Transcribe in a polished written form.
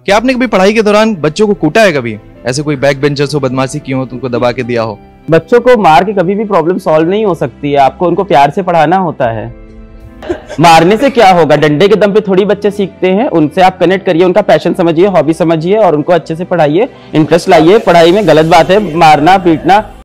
क्या आपने कभी पढ़ाई के दौरान बच्चों को कूटा है? कभी ऐसे कोई बैक बेंचर्स हो, बदमाशी की हो, तुमको दबा के दिया हो? बच्चों को मार के कभी भी प्रॉब्लम सॉल्व नहीं हो सकती है, आपको उनको प्यार से पढ़ाना होता है। मारने से क्या होगा, डंडे के दम पे थोड़ी बच्चे सीखते हैं। उनसे आप कनेक्ट करिए, उनका पैशन समझिए, हॉबी समझिए और उनको अच्छे से पढ़ाइए, इंटरेस्ट लाइए। पढ़ाई में गलत बात है मारना पीटना।